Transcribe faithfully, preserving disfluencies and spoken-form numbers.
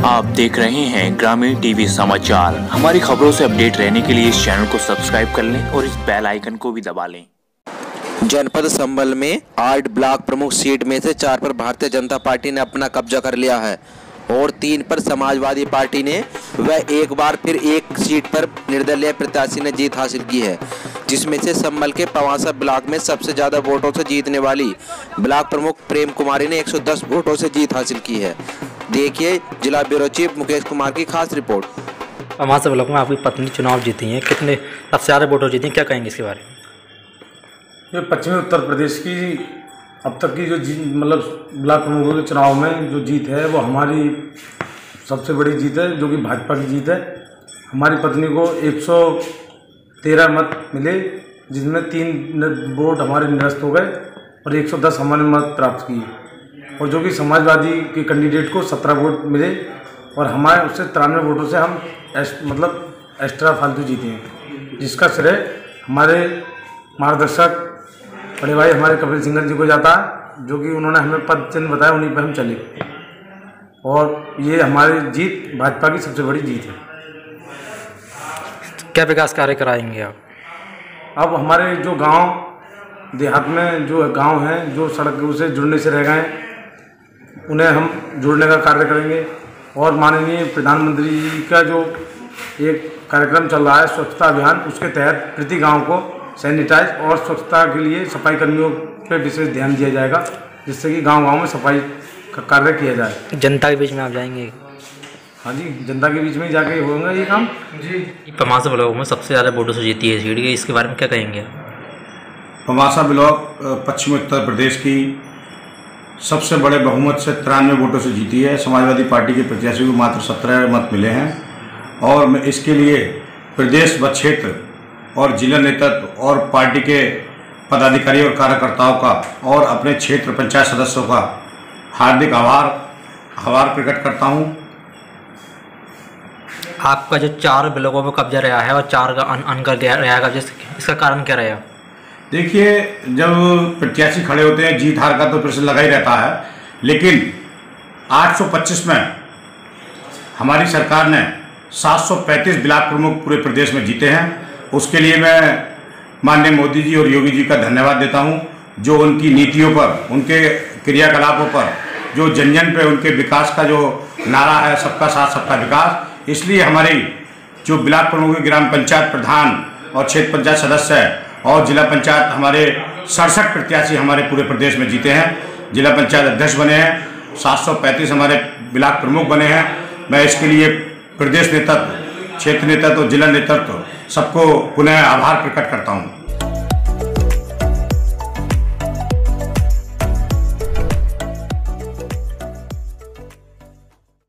आप देख रहे हैं ग्रामीण टीवी समाचार। हमारी खबरों से अपडेट रहने के लिए इस चैनल को सब्सक्राइब कर लें और इस बेल आइकन को भी दबा लें। जनपद संभल में आठ ब्लॉक प्रमुख सीट में से चार पर भारतीय जनता पार्टी ने अपना कब्जा कर लिया है और तीन पर समाजवादी पार्टी ने व एक बार फिर एक सीट पर निर्दलीय प्रत्याशी ने जीत हासिल की है, जिसमें से संभल के पवासा ब्लॉक में सबसे ज्यादा वोटों से जीतने वाली ब्लॉक प्रमुख प्रेम कुमारी ने एक सौ दस वोटों से जीत हासिल की है। देखिए जिला ब्यूरो चीफ मुकेश कुमार की खास रिपोर्ट। पवासा ब्लॉक में आपकी पत्नी चुनाव जीती हैं, कितने सबसे ज़्यादा वोटर जीती हैं, क्या कहेंगे इसके बारे में? ये पश्चिमी उत्तर प्रदेश की अब तक की जो जीत मतलब ब्लॉक प्रमुखों के चुनाव में जो जीत है वो हमारी सबसे बड़ी जीत है, जो कि भाजपा की जीत है। हमारी पत्नी को एक सौ तेरह मत मिले, जिसमें तीन वोट हमारे निरस्त हो गए और एक सौ दस हमारे मत प्राप्त किए, और जो कि समाजवादी के कैंडिडेट को सत्रह वोट मिले और हमारे उससे तिरानवे वोटों से हम एस, मतलब एक्स्ट्रा फालतू जीते हैं, जिसका श्रेय हमारे मार्गदर्शक बड़े भाई हमारे कपिल सिंघल जी को जाता है, जो कि उन्होंने हमें पद चिन्ह बताया, उन्हीं पर हम चले और ये हमारी जीत भाजपा की सबसे बड़ी जीत है। क्या विकास कार्य कराएंगे आप? अब हमारे जो गांव देहात में जो गांव हैं जो सड़कों से जुड़ने से रह गए उन्हें हम जोड़ने का कार्य करेंगे, और माननीय प्रधानमंत्री जी का जो एक कार्यक्रम चल रहा है स्वच्छता अभियान, उसके तहत प्रति गांव को सैनिटाइज और स्वच्छता के लिए सफाई कर्मियों पे विशेष ध्यान दिया जाएगा, जिससे कि गांव-गांव में सफाई का कार्य किया जाए। जनता के बीच में आप जाएंगे? हाँ जी, जनता के बीच में जाके होगा ये काम जी। पवासा ब्लॉक में सबसे ज़्यादा वोटों से जीती है सीट, इसके बारे में क्या कहेंगे? पवासा ब्लॉक पश्चिमी उत्तर प्रदेश की सबसे बड़े बहुमत से तिरानवे वोटों से जीती है। समाजवादी पार्टी के प्रत्याशी को मात्र सत्रह मत मिले हैं और मैं इसके लिए प्रदेश व क्षेत्र और जिला नेतृत्व और पार्टी के पदाधिकारी और कार्यकर्ताओं का और अपने क्षेत्र पंचायत सदस्यों का हार्दिक आभार आभार प्रकट करता हूं। आपका जो चार ब्लॉकों में कब्जा रहा है और चार का अन, अन कर दिया रहेगा, इसका कारण क्या रहेगा? देखिए, जब प्रत्याशी खड़े होते हैं जीत हार का तो प्रश्न लगा ही रहता है, लेकिन आठ सौ पच्चीस में हमारी सरकार ने सात सौ पैंतीस ब्लॉक प्रमुख पूरे प्रदेश में जीते हैं। उसके लिए मैं माननीय मोदी जी और योगी जी का धन्यवाद देता हूं, जो उनकी नीतियों पर, उनके क्रियाकलापों पर, जो जन जन पे उनके विकास का जो नारा है सबका साथ सबका विकास, इसलिए हमारी जो ब्लॉक प्रमुख ग्राम पंचायत प्रधान और क्षेत्र पंचायत सदस्य है और जिला पंचायत हमारे सड़सठ प्रत्याशी हमारे पूरे प्रदेश में जीते हैं। जिला पंचायत अध्यक्ष बने हैं, सात सौ पैंतीस हमारे ब्लॉक प्रमुख बने हैं। मैं इसके लिए प्रदेश नेतृत्व, क्षेत्र नेतृत्व, जिला नेतृत्व सबको पुनः आभार प्रकट करता हूं।